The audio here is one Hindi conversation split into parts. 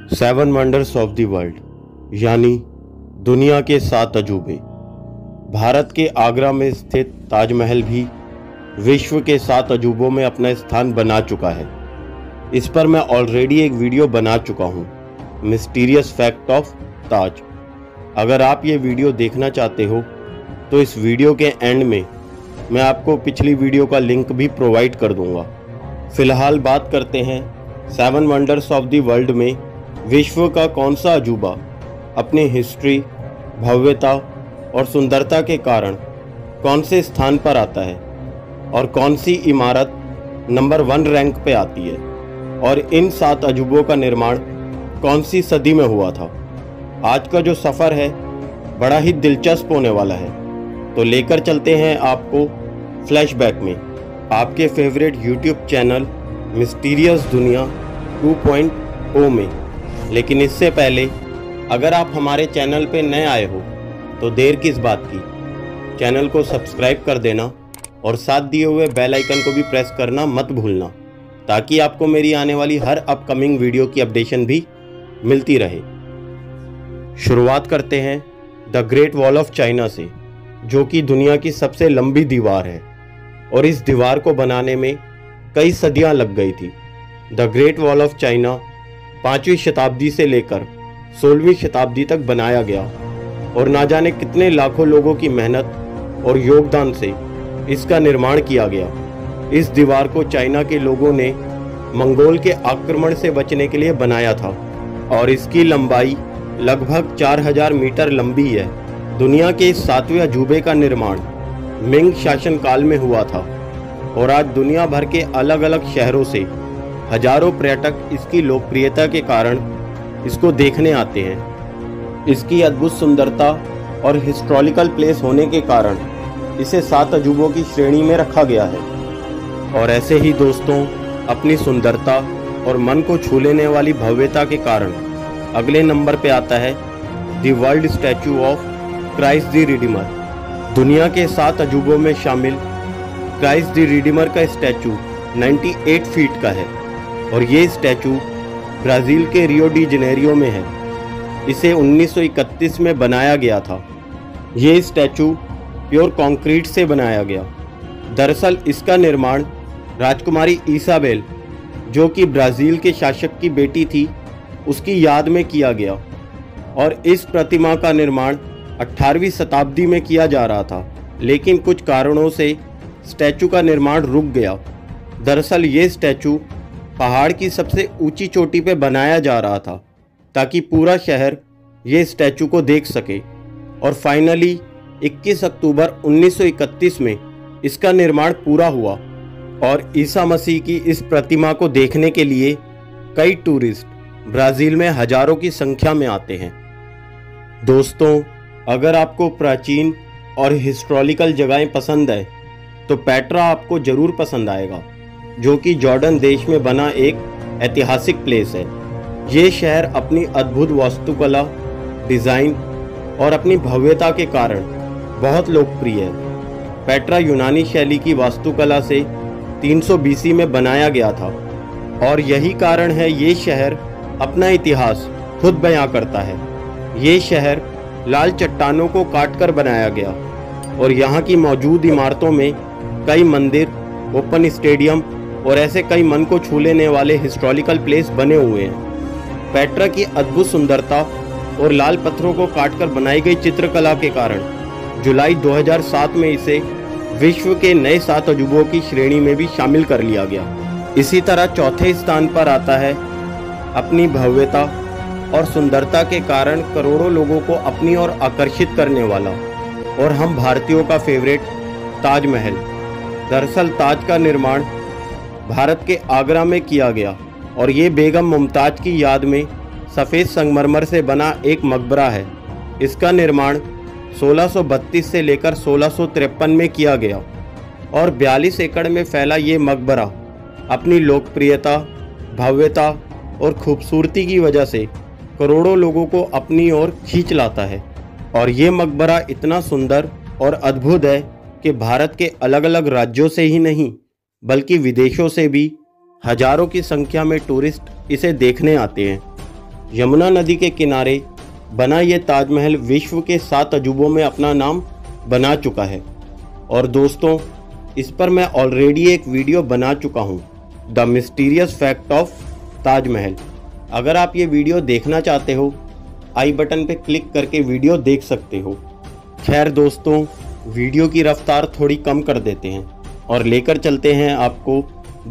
7 वंडर्स ऑफ द वर्ल्ड यानी दुनिया के 7 अजूबे। भारत के आगरा में स्थित ताजमहल भी विश्व के 7 अजूबों में अपना स्थान बना चुका है। इस पर मैं ऑलरेडी एक वीडियो बना चुका हूँ, मिस्टीरियस फैक्ट ऑफ ताज। अगर आप ये वीडियो देखना चाहते हो तो इस वीडियो के एंड में मैं आपको पिछली वीडियो का लिंक भी प्रोवाइड कर दूंगा। फिलहाल बात करते हैं 7 वंडर्स ऑफ द वर्ल्ड में विश्व का कौन सा अजूबा अपनी हिस्ट्री, भव्यता और सुंदरता के कारण कौन से स्थान पर आता है और कौन सी इमारत नंबर 1 रैंक पे आती है और इन 7 अजूबों का निर्माण कौन सी सदी में हुआ था। आज का जो सफ़र है बड़ा ही दिलचस्प होने वाला है, तो लेकर चलते हैं आपको फ्लैशबैक में आपके फेवरेट यूट्यूब चैनल मिस्टीरियस दुनिया 2.0 में। लेकिन इससे पहले अगर आप हमारे चैनल पे नए आए हो तो देर किस बात की, चैनल को सब्सक्राइब कर देना और साथ दिए हुए बेल आइकन को भी प्रेस करना मत भूलना, ताकि आपको मेरी आने वाली हर अपकमिंग वीडियो की अपडेशन भी मिलती रहे। शुरुआत करते हैं the great wall of China से, जो कि दुनिया की सबसे लंबी दीवार है और इस दीवार को बनाने में कई सदियां लग गई थी। The great wall of China 5वीं शताब्दी से लेकर 16वीं शताब्दी तक बनाया गया और ना जाने कितने लाखों लोगों की मेहनत और योगदान से इसका निर्माण किया गया। इस दीवार को चाइना के लोगों ने मंगोल के आक्रमण से बचने के लिए बनाया था और इसकी लंबाई लगभग 4000 मीटर लंबी है। दुनिया के इस 7वें अजूबे का निर्माण मिंग शासनकाल में हुआ था और आज दुनिया भर के अलग अलग शहरों से हजारों पर्यटक इसकी लोकप्रियता के कारण इसको देखने आते हैं। इसकी अद्भुत सुंदरता और हिस्टोरिकल प्लेस होने के कारण इसे 7 अजूबों की श्रेणी में रखा गया है। और ऐसे ही दोस्तों, अपनी सुंदरता और मन को छू लेने वाली भव्यता के कारण अगले नंबर पे आता है the world statue of Christ the redeemer. दुनिया के 7 अजूबों में शामिल क्राइस्ट द रिडीमर का स्टैचू 98 फीट का है और ये स्टैचू ब्राज़ील के रियो डी जनेरियो में है। इसे 1931 में बनाया गया था। ये स्टैचू प्योर कंक्रीट से बनाया गया। दरअसल इसका निर्माण राजकुमारी इसाबेल, जो कि ब्राज़ील के शासक की बेटी थी, उसकी याद में किया गया और इस प्रतिमा का निर्माण 18वीं शताब्दी में किया जा रहा था, लेकिन कुछ कारणों से स्टैचू का निर्माण रुक गया। दरअसल ये स्टैचू पहाड़ की सबसे ऊंची चोटी पर बनाया जा रहा था ताकि पूरा शहर ये स्टैचू को देख सके और फाइनली 21 अक्टूबर 1931 में इसका निर्माण पूरा हुआ और ईसा मसीह की इस प्रतिमा को देखने के लिए कई टूरिस्ट ब्राज़ील में हजारों की संख्या में आते हैं। दोस्तों, अगर आपको प्राचीन और हिस्टोरिकल जगहें पसंद है तो पेट्रा आपको ज़रूर पसंद आएगा, जो कि जॉर्डन देश में बना एक ऐतिहासिक प्लेस है। ये शहर अपनी अद्भुत वास्तुकला, डिज़ाइन और अपनी भव्यता के कारण बहुत लोकप्रिय है। पेट्रा यूनानी शैली की वास्तुकला से 300 BC में बनाया गया था और यही कारण है ये शहर अपना इतिहास खुद बयां करता है। ये शहर लाल चट्टानों को काटकर बनाया गया और यहाँ की मौजूद इमारतों में कई मंदिर, ओपन स्टेडियम और ऐसे कई मन को छू लेने वाले हिस्टोरिकल प्लेस बने हुए हैं। पेट्रा की अद्भुत सुंदरता और लाल पत्थरों को काटकर बनाई गई चित्रकला के कारण जुलाई 2007 में इसे विश्व के नए 7 अजूबों की श्रेणी में भी शामिल कर लिया गया। इसी तरह चौथे स्थान पर आता है अपनी भव्यता और सुंदरता के कारण करोड़ों लोगों को अपनी ओर आकर्षित करने वाला और हम भारतीयों का फेवरेट ताजमहल। दरअसल ताज का निर्माण भारत के आगरा में किया गया और ये बेगम मुमताज़ की याद में सफ़ेद संगमरमर से बना एक मकबरा है। इसका निर्माण 1632 से लेकर 1653 में किया गया और 42 एकड़ में फैला ये मकबरा अपनी लोकप्रियता, भव्यता और खूबसूरती की वजह से करोड़ों लोगों को अपनी ओर खींच लाता है। और ये मकबरा इतना सुंदर और अद्भुत है कि भारत के अलग अलग राज्यों से ही नहीं बल्कि विदेशों से भी हजारों की संख्या में टूरिस्ट इसे देखने आते हैं। यमुना नदी के किनारे बना ये ताजमहल विश्व के 7 अजूबों में अपना नाम बना चुका है। और दोस्तों, इस पर मैं ऑलरेडी एक वीडियो बना चुका हूँ, the mysterious fact of Taj Mahal. अगर आप ये वीडियो देखना चाहते हो, आई बटन पे क्लिक करके वीडियो देख सकते हो। खैर दोस्तों, वीडियो की रफ्तार थोड़ी कम कर देते हैं और लेकर चलते हैं आपको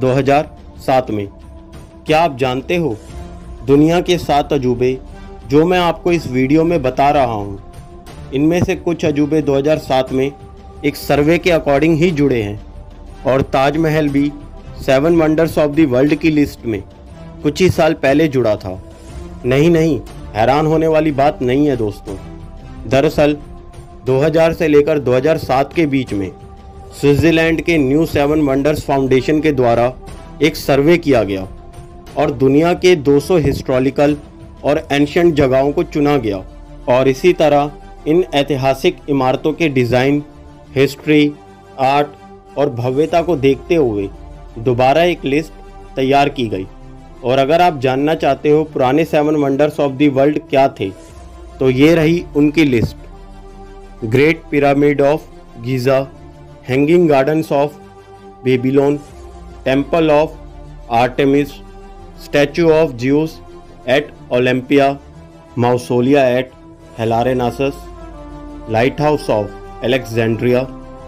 2007 में। क्या आप जानते हो, दुनिया के 7 अजूबे जो मैं आपको इस वीडियो में बता रहा हूँ, इनमें से कुछ अजूबे 2007 में एक सर्वे के अकॉर्डिंग ही जुड़े हैं। और ताजमहल भी 7 वंडर्स ऑफ द वर्ल्ड की लिस्ट में कुछ ही साल पहले जुड़ा था। नहीं, हैरान होने वाली बात नहीं है दोस्तों। दरअसल 2000 से लेकर 2007 के बीच में स्विट्ज़रलैंड के न्यू 7 वंडर्स फाउंडेशन के द्वारा एक सर्वे किया गया और दुनिया के 200 हिस्टोरिकल और एंशिएंट जगहों को चुना गया। और इसी तरह इन ऐतिहासिक इमारतों के डिज़ाइन, हिस्ट्री, आर्ट और भव्यता को देखते हुए दोबारा एक लिस्ट तैयार की गई। और अगर आप जानना चाहते हो पुराने 7 वंडर्स ऑफ द वर्ल्ड क्या थे, तो ये रही उनकी list. Great pyramid of Giza, hanging gardens of Babylon, temple of Artemis, statue of Zeus at Olympia, mausoleum at Halicarnassus, lighthouse of Alexandria,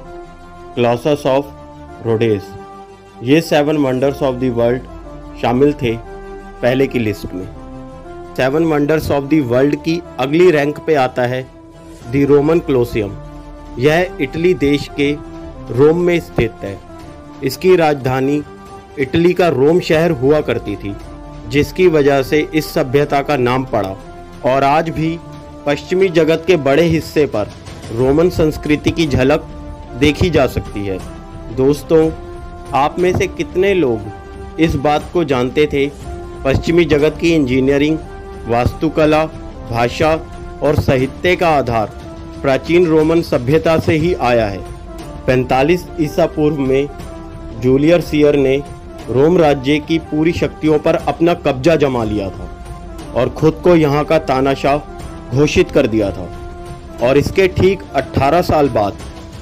Colossus of Rhodes. ये 7 वंडर्स ऑफ द वर्ल्ड शामिल थे पहले की लिस्ट में। 7 वंडर्स ऑफ द वर्ल्ड की अगली रैंक पे आता है द रोमन कोलोसियम। यह इटली देश के रोम में स्थित है। इसकी राजधानी इटली का रोम शहर हुआ करती थी, जिसकी वजह से इस सभ्यता का नाम पड़ा। और आज भी पश्चिमी जगत के बड़े हिस्से पर रोमन संस्कृति की झलक देखी जा सकती है। दोस्तों, आप में से कितने लोग इस बात को जानते थे, पश्चिमी जगत की इंजीनियरिंग, वास्तुकला, भाषा और साहित्य का आधार प्राचीन रोमन सभ्यता से ही आया है। 45 ईसा पूर्व में जूलियस सीजर ने रोम राज्य की पूरी शक्तियों पर अपना कब्जा जमा लिया था और खुद को यहाँ का तानाशाह घोषित कर दिया था। और इसके ठीक 18 साल बाद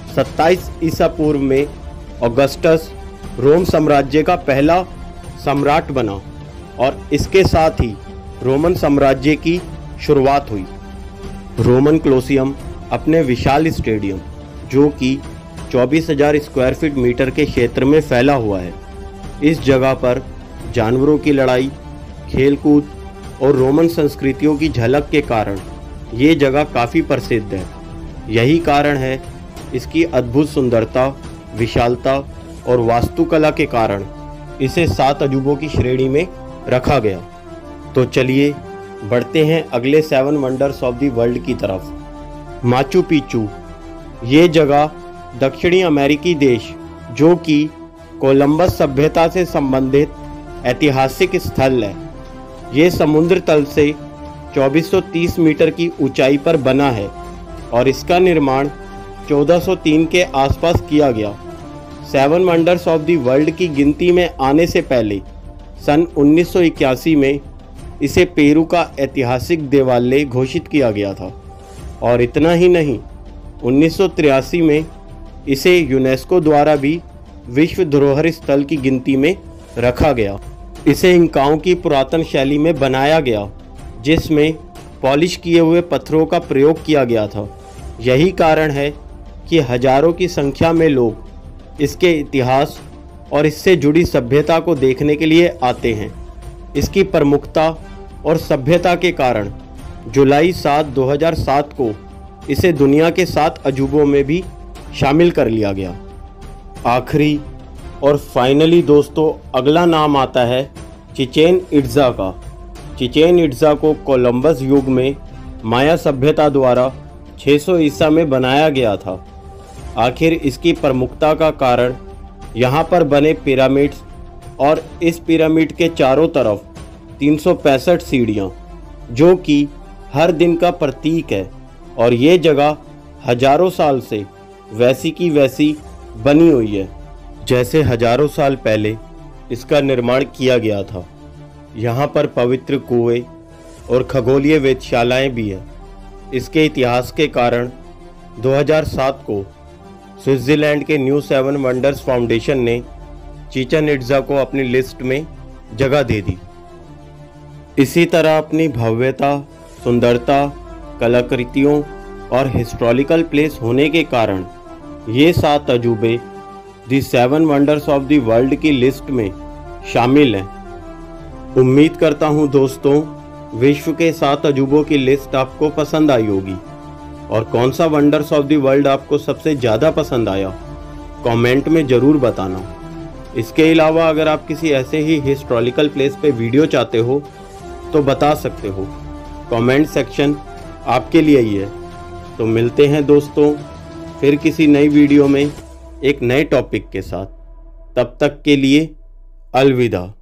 27 ईसा पूर्व में ऑगस्टस रोम साम्राज्य का पहला सम्राट बना और इसके साथ ही रोमन साम्राज्य की शुरुआत हुई। रोमन कोलोसियम अपने विशाल स्टेडियम, जो कि 24,000 स्क्वायर फीट मीटर के क्षेत्र में फैला हुआ है, इस जगह पर जानवरों की लड़ाई, खेलकूद और रोमन संस्कृतियों की झलक के कारण ये जगह काफ़ी प्रसिद्ध है। यही कारण है इसकी अद्भुत सुंदरता, विशालता और वास्तुकला के कारण इसे 7 अजूबों की श्रेणी में रखा गया। तो चलिए बढ़ते हैं अगले 7 वंडर्स ऑफ द वर्ल्ड की तरफ। Machu Picchu. ये जगह दक्षिणी अमेरिकी देश, जो कि कोलंबस सभ्यता से संबंधित ऐतिहासिक स्थल है। ये समुद्र तल से 2430 मीटर की ऊंचाई पर बना है और इसका निर्माण 1403 के आसपास किया गया। 7 वंडर्स ऑफ द वर्ल्ड की गिनती में आने से पहले सन 1981 में इसे पेरू का ऐतिहासिक देवालय घोषित किया गया था। और इतना ही नहीं, 1983 में इसे यूनेस्को द्वारा भी विश्व धरोहर स्थल की गिनती में रखा गया। इसे इंकाओं की पुरातन शैली में बनाया गया, जिसमें पॉलिश किए हुए पत्थरों का प्रयोग किया गया था। यही कारण है कि हजारों की संख्या में लोग इसके इतिहास और इससे जुड़ी सभ्यता को देखने के लिए आते हैं। इसकी प्रमुखता और सभ्यता के कारण जुलाई 7, 2007 को इसे दुनिया के 7 अजूबों में भी शामिल कर लिया गया। आखिरी और फाइनली दोस्तों, अगला नाम आता है चिचेन इट्ज़ा का। चिचेन इट्ज़ा को कोलंबस युग में माया सभ्यता द्वारा 600 ईसा में बनाया गया था। आखिर इसकी प्रमुखता का कारण यहाँ पर बने पिरामिड्स और इस पिरामिड के चारों तरफ 365 सीढ़ियाँ, जो कि हर दिन का प्रतीक है। और ये जगह हजारों साल से वैसी की वैसी बनी हुई है, जैसे हजारों साल पहले इसका निर्माण किया गया था। यहाँ पर पवित्र कुएं, और खगोलीय वेधशालाएं भी हैं। इसके इतिहास के कारण 2007 को स्विट्ज़रलैंड के न्यू 7 वंडर्स फाउंडेशन ने चिचेन इट्ज़ा को अपनी लिस्ट में जगह दे दी। इसी तरह अपनी भव्यता, सुंदरता, कलाकृतियों और हिस्टोरिकल प्लेस होने के कारण ये 7 अजूबे the 7 wonders of the world की लिस्ट में शामिल हैं। उम्मीद करता हूँ दोस्तों, विश्व के 7 अजूबों की लिस्ट आपको पसंद आई होगी। और कौन सा वंडर्स ऑफ द वर्ल्ड आपको सबसे ज़्यादा पसंद आया, कमेंट में ज़रूर बताना। इसके अलावा अगर आप किसी ऐसे ही हिस्टोरिकल प्लेस पे वीडियो चाहते हो तो बता सकते हो। कमेंट सेक्शन आपके लिए ही है। तो मिलते हैं दोस्तों फिर किसी नई वीडियो में एक नए टॉपिक के साथ। तब तक के लिए अलविदा।